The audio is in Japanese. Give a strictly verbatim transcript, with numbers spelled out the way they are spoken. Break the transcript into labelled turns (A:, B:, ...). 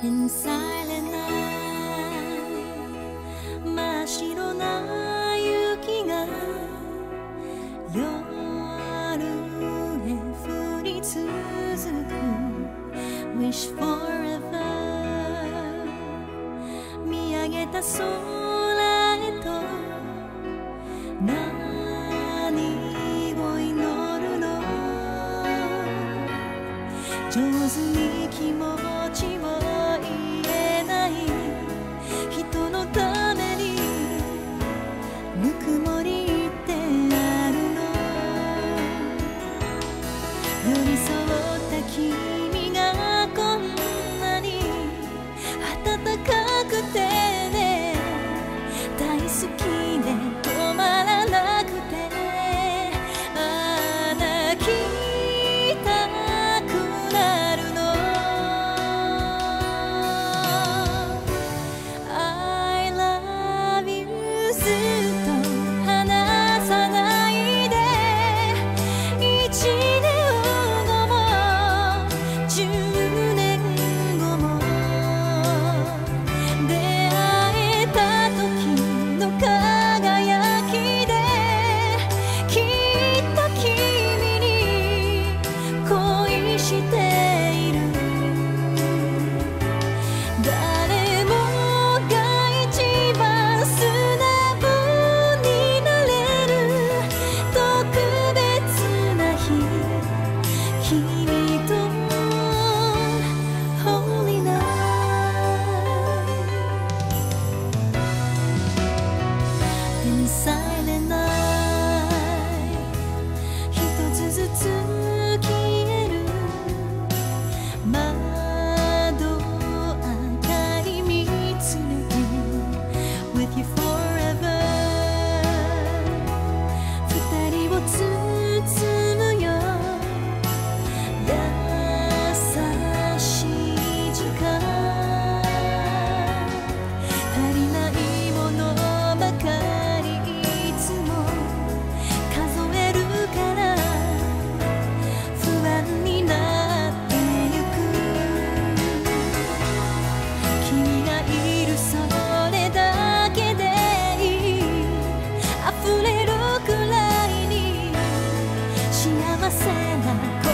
A: In silent night 真っ白な雪が夜へ降り続く Wish forever 見上げた空へと何を祈るの上手に気持ちを言えない人のためにぬくもりってあるの寄り添った君がこんなに温かくてね大好きで止まらなくてああ泣きたくなるの I love you ずっと離さないで一年後も十年後も出会えた時の輝きできっと君に恋している誰もが一番素直になれる特別な日君と Holy night In silent night 一つずつ消える窓明かり見つめて With you forever 二人を包むよ優しい時間足りないものばかりいつも数えるから不安になってゆく君がいるそれだけでいい溢れるくらいに幸せな